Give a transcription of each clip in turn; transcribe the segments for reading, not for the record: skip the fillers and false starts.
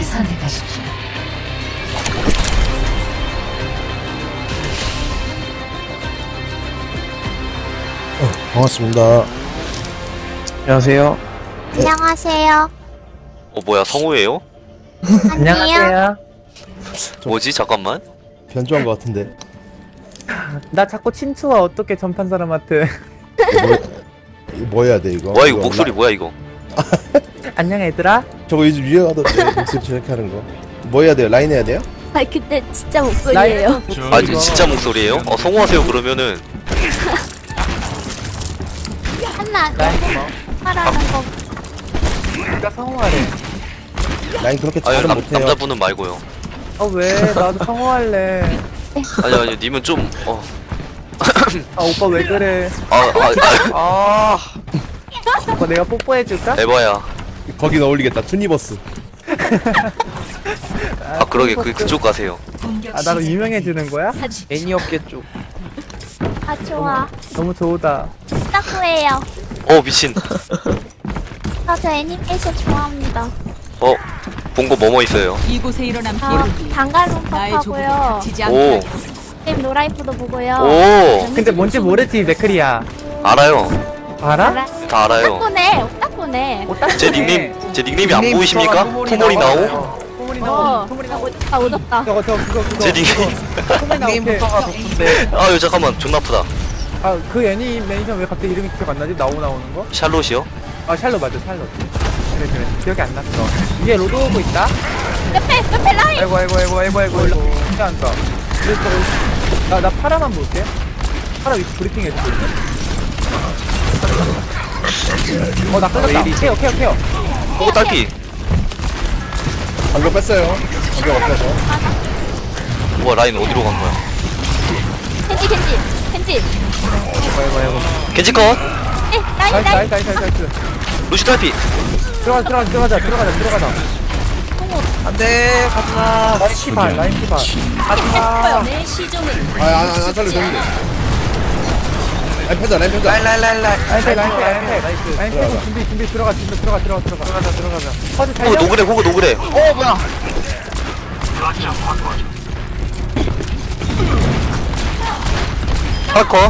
선택하십시오. 반갑습니다. 안녕하세요. 안녕하세요. 뭐야 성우예요? 안녕하세요. 뭐지 잠깐만. 변조한 것 같은데. 나 자꾸 친추와 어떻게 전판 사람한테. 이거 뭐 해야 돼 이거? 뭐야 이거 목소리 뭐야 이거? 안녕 얘들아. 저거 요즘 유행하던데 목소리 저렇게 하는 거. 뭐 해야 돼요? 라인 해야 돼요? 아 그때 진짜 목소리예요. 아 진짜 목소리예요? 성우하세요 그러면은. 한나 라인 너무 고마워. 말하는 거. 내가 성우하래. 라인 그렇게 아니 잘은 못해요. 남자분은 말고요. 아 왜? 나도 성우할래. 아니 님은 좀 아 오빠 왜 그래? 아 오빠 내가 뽀뽀해줄까? 에바야. 거긴 어울리겠다. 투니버스. 아 그러게 그쪽 가세요. 아 나도 유명해지는 거야? 애니업계 쪽. 아 좋아. 너무 좋다. 딱구예요. 미친. 저 애니메이션 좋아합니다. 본 거 뭐뭐 있어요? 이곳에 일어난 아 비극이 나의 단갈론팝하고요. 조국을 지지 오. 않게 하겠어. 게임 노라이프도 보고요. 오 근데 뭔지 모르지 맥크리야. 알아요. 알아? 다 알아요. 오딱보네. 오딱보네. 제 닉네임이 안 보이십니까? 토모리 나오? 토모리 나오. 토모리 나 오졌다 오졌다. 저거 그거. 제 닉네임. 토모리 나오. 게임부터가 좋던데. 아유 잠깐만 존나 아프다. 아그 애니메이션 왜 갑자기 이름이 기억 안 나지? 나오는 거? 샬롯이요? 아 샬롯 맞아 샬롯. 그래 기억이 안 났어. 위에 로드 오고 있다. 옆에 라인. 아이고 진짜 안다. 나 파라만 볼게. 파라 위치 브리핑 해줄게. 나 끌렸다. 케어. 호구 딸피. 방금 뺐어요. 방금 없어서. 우와 라인 어디로 간 거야? 켄지. 아이고. 겐지 컷. 라인. 나이스. 루시 딸피. 들어가자. 안돼 가지마. 라인 키발. 가지마. 내 시종은 안 살려 되는데. 라인 펴자. 라인. 라인 패고 준비 들어가. 퍼즈 달려. 호구 노그래. 뭐야? 파라커.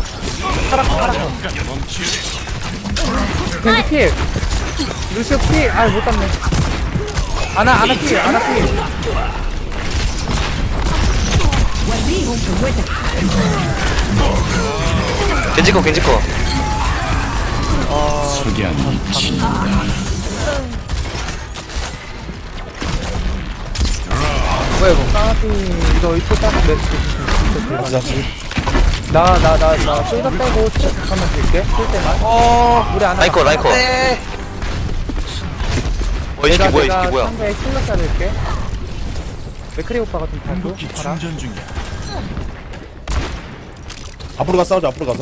겐지 필. 루시오 필. 못 잡네. 아나 필. 겐지 컷. 뭐야 이거? 이거 이거 딱 나 숄더 빼고 잠깐만 줄게. 쓸 때만. 우리 안 라인 컷. 네. 이 새끼 뭐야? 상대에 킬러 자를게. 맥크리 오빠가 좀 봐줘. 봐라. 앞으로 가서 싸우자. 앞으로 가서.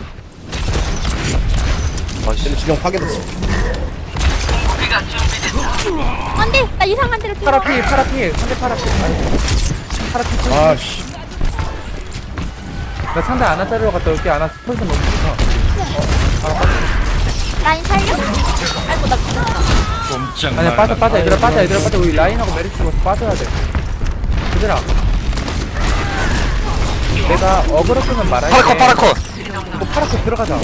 쟤는 진영 파괴됐어. 안돼. 나 이상한 데로 들어. 파라필. 상대 파라필. 파라필. 아씨. 나 상대 아나 자르러 갔다 올게. 아나 포지션 너무 좋다. 라인 살려. 아이고 나. 아니야 빠져 얘들아 빠져. 우리 라인하고 메리트 죽어서 빠져야 돼. 얘들아 내가 어그로 끄면 말할게. 파라커. 파라코 들어가자.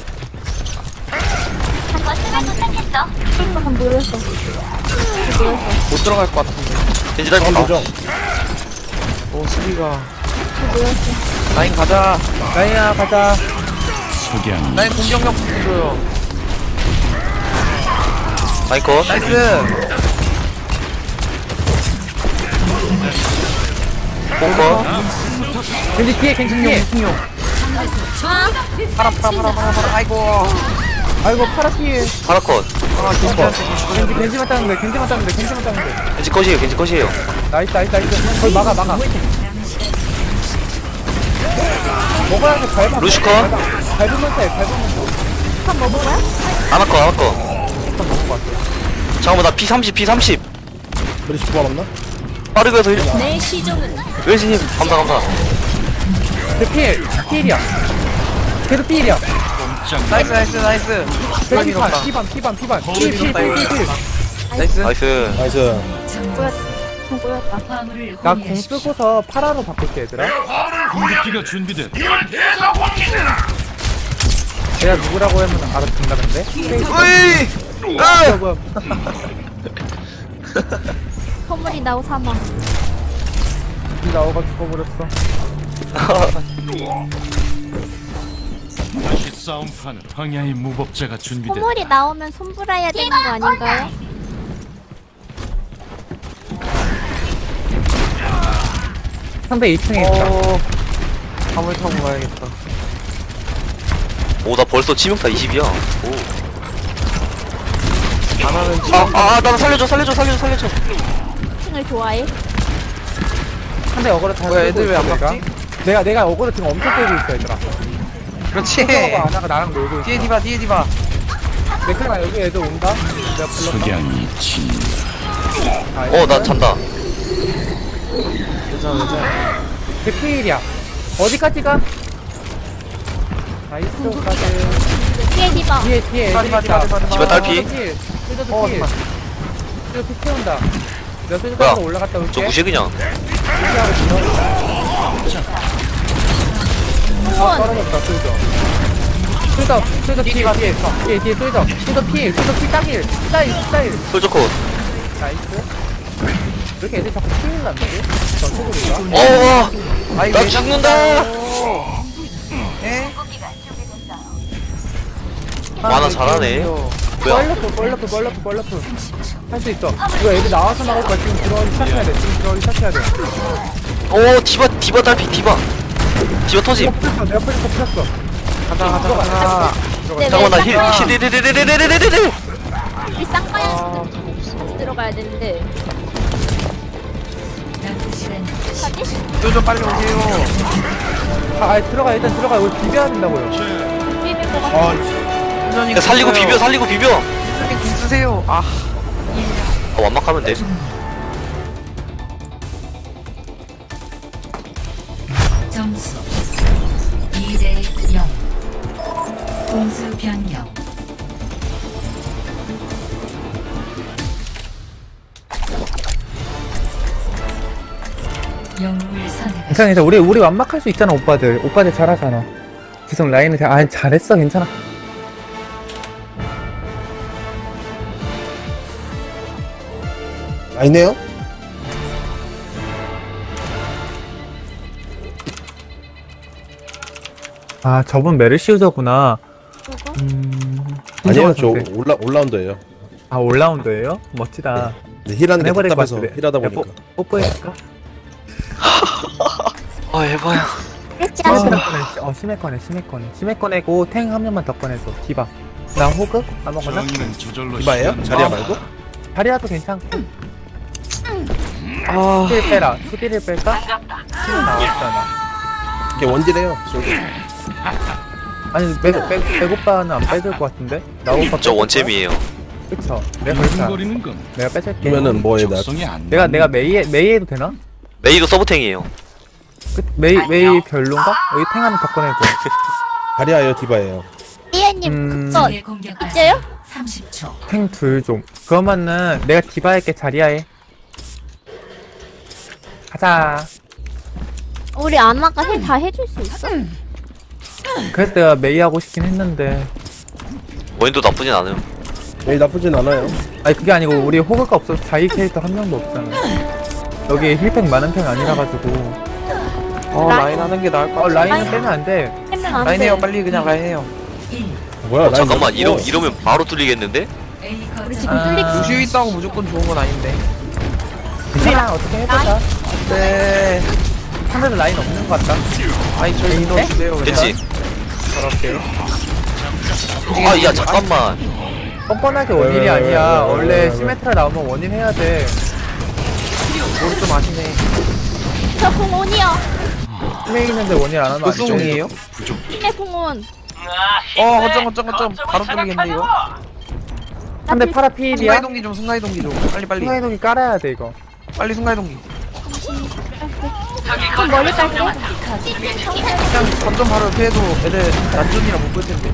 한 모르겠어. 못 들어갈 것 같은데. 겐지 딸피. 방금 오 수비가. 라인 가자. 라인아 가자. 라인 공격력 붙여줘요. 라인 컷. 나이스. 뽕컷. 겐지 뒤에. 파라. 아이고. 파라필. 파라컷. 겐지 맞다는데. 겐지 컷이에요. 나이스. 거기 막아. 먹어야 돼. 밟아. 루시 컷. 밟으면서 해. 한 먹어요? 아나커. 잠깐만 나 P30. 메리시 뽑아봤나? 빠르게 해서 내 시종은 왼신님 감사. 그 필이야. 걔도 필이야. 나이스. 피반. 필. 나이스. 나이스. 나이스. 공 보였다. 화물을 나 공 호위하십시오. 쓰고서 파라로 바꿀게 얘들아. 공격기가 준비됐. 내가 누구라고 하면 알아듣는다는데? 으이! 조금. 선물이 나오 사망. 이 나오가 죽어버렸어. 다시 싸움판은 황야의 무법자가 준비됐. 선물이 나오면 손불어야 되는 거 아닌가요? 상대 2층에 있다. 화물 타고 가야겠다. 오, 나 벌써 치명타 20이야. 오. 하나는 나 살려줘. 층을 좋아해. 상대 어그로 다 뭐야, 끌고 애들 왜안 있어, 막지? 내가 어그로 지금 엄청 끌고 있어 얘들아. 그렇지. 아나가 나랑 놀고 있어. 뒤에 디바, 뒤에 디바. 맥클만 여기 애들 온다. 내가 불렀다. 석양이 친다. 나 잔다. 괜찮아. 그 피일이야. 어디까지 가? 나이스 오까지. 뒤에 디바. 뒤에 디바, 애들 디바, 있다. 디바, 디바. 디바 딸피. 쏠져도 어, 피. 잠깐. 쏠져 피 채운다. 내가 쏠져 뭐야? 타고 올라갔다 올게. 저 무시해 그냥. 떨어졌다 쏠져. 쏠져 피 뒤에 쏠져. 쏠져 피 딱일. 스타일. 솔저컷. 나이스. 왜 이렇게 애들 자꾸 피를 났지? 전투구리가? 아이, 나 왜 죽는다. 에? 만화 잘하네. 뭐야? 벌러프. 할 수 있어. 이거 애들 나와서 나올 거야. 지금 들어가기 시작해야 돼. 오, 디바 딸피, 디바 터짐. 내가 풀렸어. 가자. 네, 잠깐만, 나 힐. 우리 쌍방향 같이 들어가야 되는데. 가지? 좀 빨리 오세요. 들어가. 일단 들어가. 우리 비벼야 된다고요. 비빌 것 같아. 천천히 야, 살리고 비벼. 이렇게 공 쓰세요. 완막하면 돼. 점수 2대 0. 공수 변경. 영웅을 선택. 괜찮아. 우리 완막할 수 있잖아, 오빠들. 오빠들 잘하잖아. 지성 라인을 잘했어. 괜찮아. 아니네요? 저분 메르시우저구나. 아니에요, 저 올라운더예요. 올라운더예요? 멋지다. 네, 힐하는 게 해버릴 것 답답해서 같은데. 힐하다 야, 보니까. 뽀뽀해줄까? 에바야. 했지 심해 꺼내고 탱 한 명만 더 꺼내줘. 디바. 나 호그? 아무거나? 정의는 저절로 이봐예요? 실현된다. 자리야 말고? 자리라도 괜찮고. 스킬 빼라. 스킬을 뺄까? 스킬 나왔잖아. 이게 원딜이에요. 솔직히. 아니, 배고빠는 안 뺏을 것 같은데? 나 오빠 저 원챔이에요. 그쵸. 내가 그랬잖아. 거리는 건 내가 뺏을게. 그러면은 뭐에 나 적성이 안 내가 메이 해도 되나? 메이도 서브탱이에요. 메이 별론가? 여기 탱 하나 더 꺼내고. 자리야예요, 디바예요. 이해님 그거 적의 공격까지 있어요? 30초. 탱 둘 좀. 그러면은 내가 디바 할게. 자리야해. 가자. 우리 아마가 다 해줄 수 있어? 그래서 내가 메이 하고 싶긴 했는데. 원인도 나쁘진 않아요. 메이 나쁘진 않아요. 아니 그게 아니고 우리 호그가 없어서 자기 캐릭터 한 명도 없잖아. 여기 힐팩 많은 편 아니라 가지고. 라인 하는 게 나을 것 같아. 라인은 빼면 안 돼. 하면 안 라인 돼. 해요, 빨리 그냥 라인 해요. 1. 뭐야, 라인 잠깐만, 너무 커. 이러면 바로 뚫리겠는데? A 우리 거점. 지금 뚫리기 루시우 있다고 무조건 좋은 건 아닌데. 괜찮아. 어떻게 해보자. 네. 상대도 라인 없는 것 같다. 아이, 저희 믿어 주세요. 됐지? 저렇게. 야, 잠깐만. 뻔뻔하게 원일이 왜, 아니야. 왜, 원래 왜. 시메트라 나오면 원일 해야 돼. 우리 좀 아시네. 저 공원이요. 심해 있는데 원일 안 하면 안 돼. 무송이에요? 심해 공원. 거점. 바로 뚫리겠네, 이거. 상대 파라 피일이야. 순간이동기 좀. 빨리. 순간이동기 깔아야 돼 이거. 빨리 순간이동기. 좀 멀리 갈게. 그냥 거점 바로 옆에 해도 애들 난전이라 못 볼 텐데.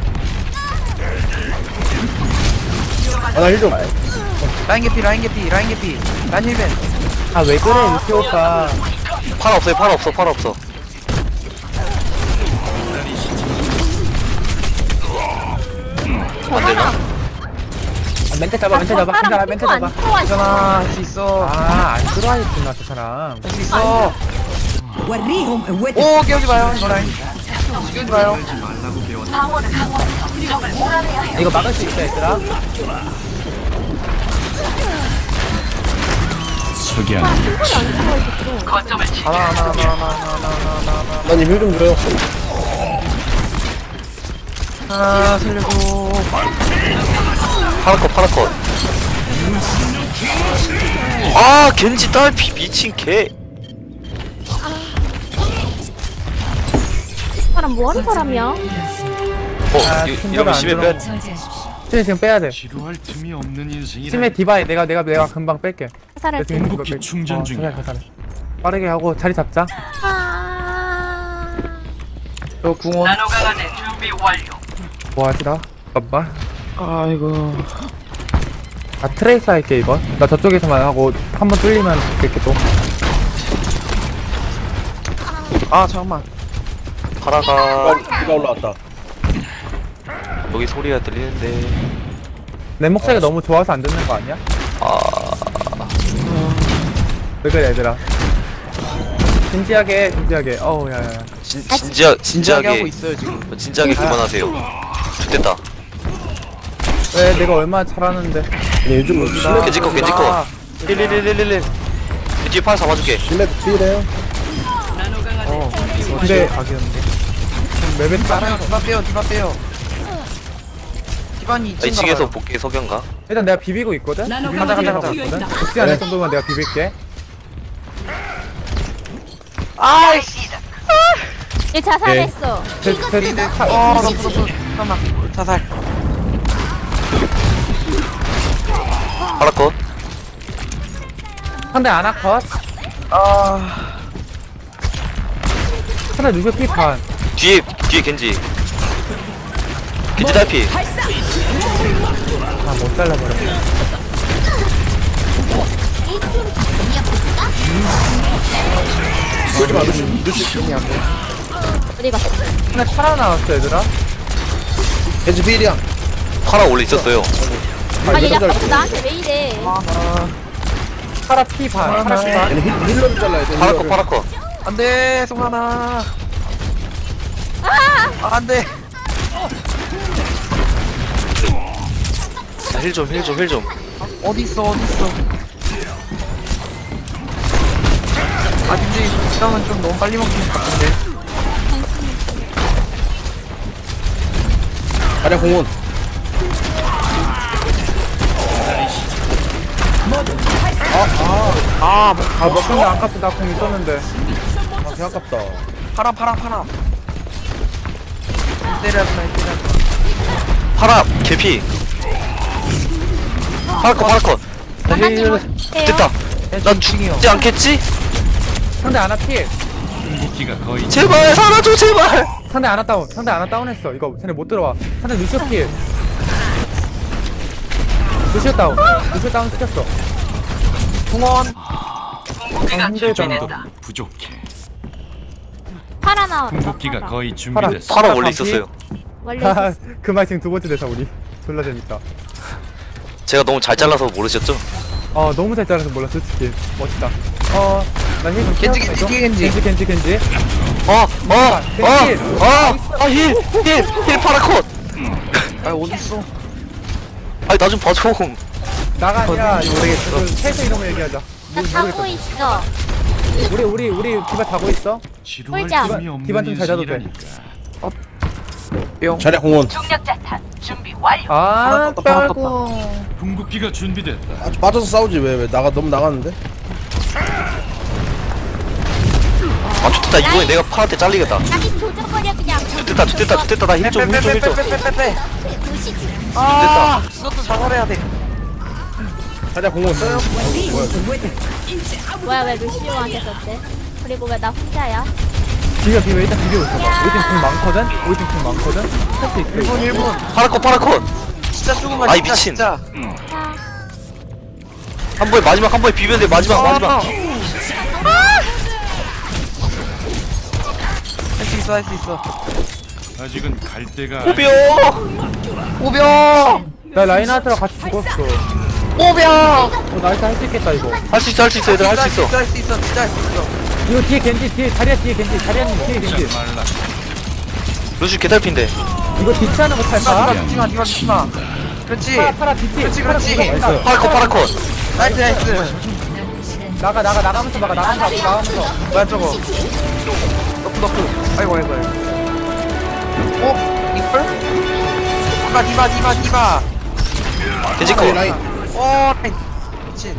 나 힐 좀. 라인 개피. 라인 힐벤. 아 왜 그래 루시 오빠. 팔 없어요, 팔 없어, 팔 없어. 안 되나? 아, 멘트 잡아 멘트 잡아 괜찮아 멘트 잡아. 괜찮아 할 수 있어. 아안 들어와야겠구나 저 사람. 할 수 있어. 오 깨우지 마요 이거랑. 깨우지 마요. 이거 막을 수 있어 얘들아. 석양 하나. 아니 힐좀 줘요. 하나 살려줘. 파라컷, 파라컷. 아, 겐지 딸피 미친 개. 사람 뭐하는 사람이야? 이러면 심해 빼. 저지하십시오. 심해 지금 빼야 돼. 지루할 틈이 없는 인생이라. 심해 디바이 내가 금방 뺄게. 사살 때. 궁극기 충전 중이야. 잘해. 빠르게 하고 자리 잡자. 아. 저 궁원. 뭐 하시다? 잠깐만. 아이고. 아 트레이스 할게 이거. 나 저쪽에서만 하고 한 번 뚫리면 이렇게 또. 아 잠깐만. 파라가 비가 올라왔다. 여기 소리가 들리는데. 내 목소리가 너무 좋아서 안 듣는 거 아니야? 왜 그래 얘들아? 진지하게. 어우 야야야. 진지하게 하고 진지하게 있어요 지금. 진지하게 그만하세요. 됐다. 왜 내가 얼마나 잘하는데? 아니 요즘 심해 겐지 거, 겐지 거. 릴릴릴릴릴. 뒤에 팔 잡아줄게. 심해도 트이래요. 근데 가겠는데. 레벨 따라. 디바 빼요. 디바니 2층 2층에서 볼게 석양가. 일단 내가 비비고 있거든. 가자. 혹시 않을 정도만 내가 비빌게. 아이씨. 얘 자살했어. 나 풀었어. 잠깐만. 자살. 파라컷. 상대 아나컷. 아. 상대 루시오 피판. 뒤에 겐지. 겐지 딸피. 아못 잘라버려. 쏘지 마 루시. 어디 갔어? 상대 팔아 나왔어 얘들아. 겐지 필이야. 파라 원래 있었어요. 아얘 약간 나한테 왜 이래? 파라 피반. 파라 피반. 얘는 힐러를 잘라야 돼. 파라컷, 힐러를. 파라컷. 안돼 송하나. 안돼. 힐 좀. 어디 있어. 아 근데 이 시간은 좀 너무 빨리 먹힌 것 같은데. 가령 공원. 먹는데 아깝다. 나공 있었는데. 아 개 아깝다. 팔아. 때려. 파라 개피. 파라컷. 됐다. 나 죽지 않겠지? 상대 아나 피. 궁극기가 거의 제발 살아줘 제발. 상대 아나 다운. 상대 아나 다운했어. 이거 쟤네 못 들어와. 상대 루시오 피. 루시오 다운 시켰어. 궁원. 이 정도로 부족해. 팔아 나왔다. 궁극기가 팔아. 거의 준비됐어. 파라 원래 있었어요. 원래 있었어. 그 말 지금 두 번째 대사 우리. 졸라 재밌다. 제가 너무 잘 잘라서 모르셨죠? 너무 잘 잘라서 몰라 솔직히. 멋지다. 나힐좀 겐지. 힐 파라컷. 아 어딨어. 아니 나 좀 봐줘. 나가 아니라 모르겠어. 최소 이런 거 얘기하자. 나 자고 있어. 우리 디바 자고 있어. 지루할 홀자. 틈이 없는 기반 좀 잘 잡아도 돼. 인생이라니까. 뿅. 자령 공원. 아, 하나 빼고. 궁극기가 준비됐다. 아, 빠져서 싸우지 왜 너무 나갔는데? 아 좋겠다. 이번에 내가 파한테 잘리겠다. 아니 조져버려 그냥. 좋겠다. 나 힐 좀. 빼. 도시지. 아 이것도 자살해야 돼. 자령 공원 써요? 뭐야 왜 루시오한테 썼대? 그리고 왜 나 혼자야? 비벼 일단 비벼 있어봐. 우리 팀 많거든? 할 수 있어. 1분. 파라컷. 진짜 조금만. 아이, 진짜, 미친. 진짜. 한 번에 마지막 한 번에 비벼야 돼. 마지막. 할 수 있어 할 수 있어. 아직은 갈 때가 오병. 오병 나 라인하트랑 같이 죽었어. 오병. 나이스 할 수 있겠다 이거. 할 수 있어 얘들 할 수 있어. 진짜 할 수 있어 진짜 할 수 있어. 이거 뒤에 겐지 뒤에 자리야 뒤에 겐지 자리야님 뒤에 겐지. 말라. 루시 개달핀데. 이거 뒤치하는 거 탈까? 디마. 그렇지. 파라 뒤치. 그렇지. 나이스. 파라컷. 나이스. 나가면서 막아 나가면서. 뭐야 저거. 너프. 아이고. 이걸? 디바. 겐지컷. 라인. 라인. 미친.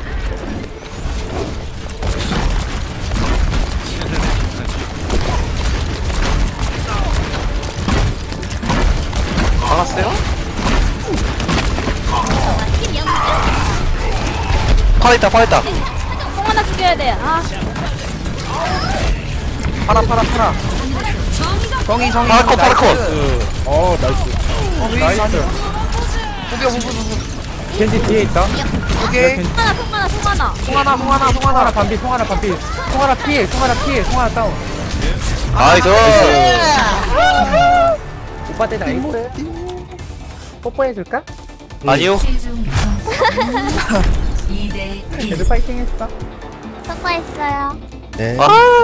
막았어요? 파라 있다. 공 하나 죽여야 돼. 아, 파라. 정이. 파라컷. 나이스. 나이스. 오병. 겐지 뒤에 있다. 오케이. 송 하나. 송하나 반피. 송하나 피해. 송하나 다운. 나이스. 오빠 때 나이스. 뽀뽀해줄까? 아니요. 최종 점수 2대 1. 애들 파이팅 했어. 수고했어요. 네.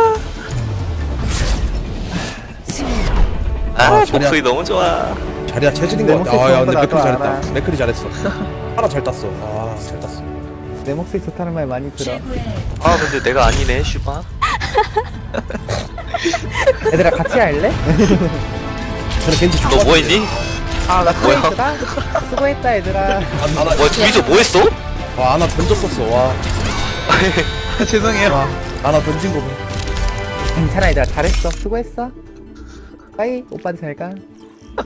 목소리 너무 좋아. 자리야 체질인 내 것 같아. 목소리 야 근데 좋은 맥클이 거 잘했다. 알아. 맥클이 잘했어. 하나 잘 땄어. 잘 땄어. 내 목소리 좋다는 말 많이 들어. 최고의 근데 내가 아니네 슈바. 얘들아 같이 할래? 저는 겐지 너 뭐했니? 나 뭐야? 수고했다. 수고했다 얘들아. 뭐야 둘이서 뭐했어? 와 하나 던졌었어. 와 죄송해요. 하나 던진 거 봐. 괜찮아 얘들아 잘했어. 수고했어. 빠이 오빠한테 잘 가.